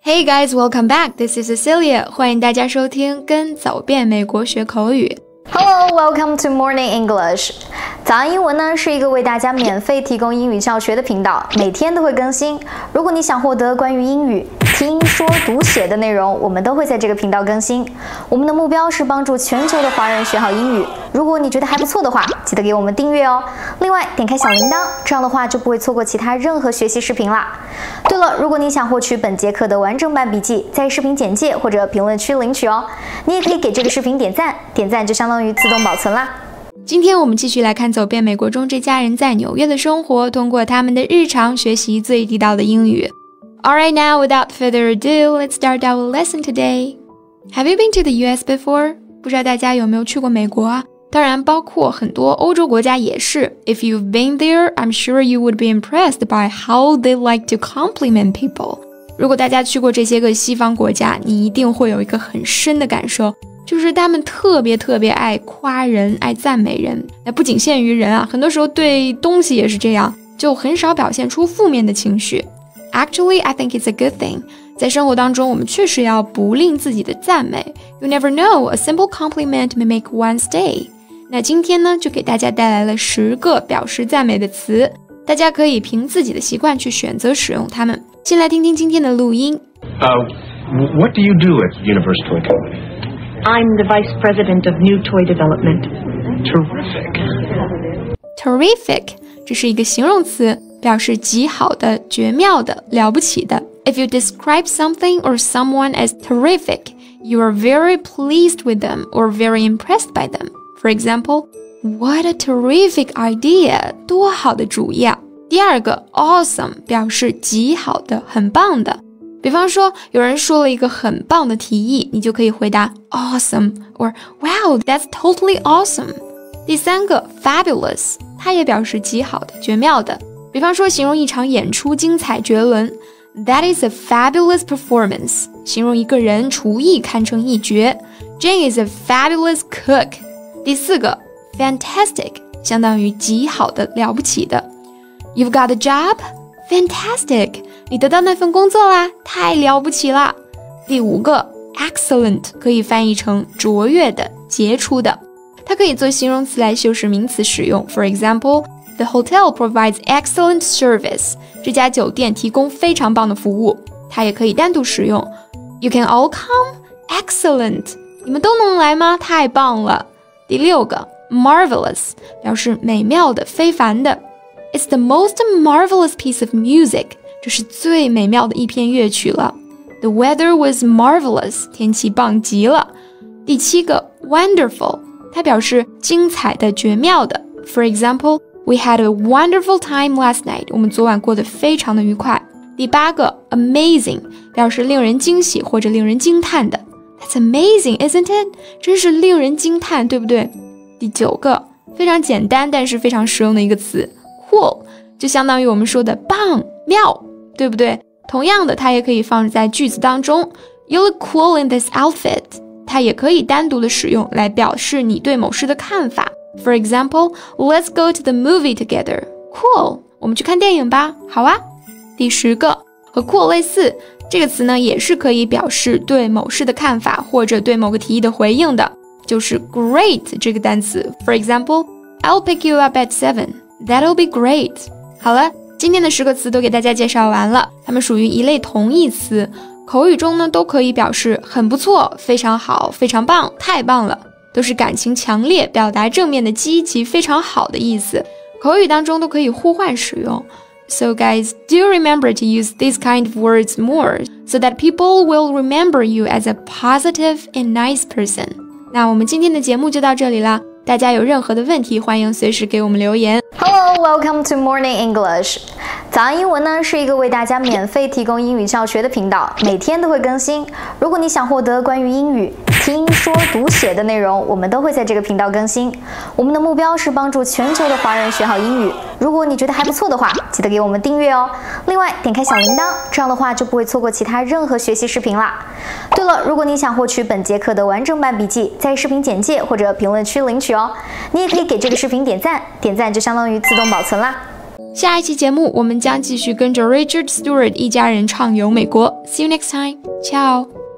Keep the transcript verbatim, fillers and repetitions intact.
Hey guys, welcome back. This is Cecilia. 欢迎大家收听跟走遍美国学口语。 Hello, welcome to Morning English. 早安英文呢是一个为大家免费提供英语教学的频道，每天都会更新。如果你想获得关于英语听说读写的内容，我们都会在这个频道更新。我们的目标是帮助全球的华人学好英语。如果你觉得还不错的话，记得给我们订阅哦。另外，点开小铃铛，这样的话就不会错过其他任何学习视频啦。对了，如果你想获取本节课的完整版笔记，在视频简介或者评论区领取哦。你也可以给这个视频点赞，点赞就相当于自动保存啦。 今天我们继续来看走遍美国中这家人在纽约的生活，通过他们的日常学习最地道的英语。Alright, now without further ado, let's start our lesson today. Have you been to the U S before? 不知道大家有没有去过美国啊？当然包括很多欧洲国家也是。If you've been there, I'm sure you would be impressed by how they like to compliment people. 如果大家去过这些个西方国家，你一定会有一个很深的感受，就是他们特别特别爱夸人，爱赞美人。那不仅限于人啊，很多时候对东西也是这样，就很少表现出负面的情绪。Actually, I think it's a good thing. 在生活当中，我们确实要不吝自己的赞美。You never know, a simple compliment may make one's day. 那今天呢，就给大家带来了十个表示赞美的词，大家可以凭自己的习惯去选择使用它们。先来听听今天的录音。 Uh, what do you do at Universe Toy Company? I'm the Vice President of New Toy Development. Terrific. Terrific, 这是一个形容词，表示极好的、绝妙的、了不起的。If you describe something or someone as terrific, you are very pleased with them or very impressed by them. For example, what a terrific idea! 多好的主意啊！第二个 awesome 表示极好的、很棒的。比方说，有人说了一个很棒的提议，你就可以回答 awesome or wow, that's totally awesome. 第三个 fabulous 它也表示极好的、绝妙的。比方说，形容一场演出精彩绝伦 That is a fabulous performance. 形容一个人厨艺堪称一绝 Jane is a fabulous cook. 第四个 fantastic 相当于极好的、了不起的。You've got a job? Fantastic. 你得到那份工作啦，太了不起啦。第五个 excellent 可以翻译成卓越的、杰出的。它可以做形容词来修饰名词使用。For example, the hotel provides excellent service. 这家酒店提供非常棒的服务。它也可以单独使用。You can all come? Excellent. 你们都能来吗？太棒了。第六个 marvelous 表示美妙的、非凡的。It's the most marvelous piece of music. 这是最美妙的一篇乐曲了。The weather was marvelous. 天气棒极了。第七个 wonderful 它表示精彩的、绝妙的。For example, we had a wonderful time last night. 我们昨晚过得非常的愉快。第八个 amazing 表示令人惊喜或者令人惊叹的。That's amazing, isn't it? 真是令人惊叹，对不对？第九个非常简单但是非常实用的一个词 cool 就相当于我们说的棒、妙，对不对？同样的，它也可以放在句子当中。You look cool in this outfit. 它也可以单独的使用来表示你对某事的看法。For example, let's go to the movie together. Cool. 我们去看电影吧。好啊。第十个和 cool 类似，这个词呢也是可以表示对某事的看法或者对某个提议的回应的，就是 great 这个单词。For example, I'll pick you up at seven. That'll be great. 好了，今天的十个词都给大家介绍完了，它们属于一类同义词，口语中呢都可以表示很不错、非常好、非常棒、太棒了，都是感情强烈、表达正面的积极、非常好的意思，口语当中都可以互换使用。So guys, do remember to use these kind of words more so that people will remember you as a positive and nice person. 那我们今天的节目就到这里啦，大家有任何的问题，欢迎随时给我们留言。 Hello, welcome to Morning English. 早安英文呢是一个为大家免费提供英语教学的频道，每天都会更新。如果你想获得关于英语听说读写的内容，我们都会在这个频道更新。我们的目标是帮助全球的华人学好英语。如果你觉得还不错的话，记得给我们订阅哦。另外，点开小铃铛，这样的话就不会错过其他任何学习视频啦。对了，如果你想获取本节课的完整版笔记，在视频简介或者评论区领取哦。你也可以给这个视频点赞，点赞就相当于自动保存啦。 下一期节目我们将继续跟着 Richard Stewart 一家人畅游美国。See you next time. Ciao.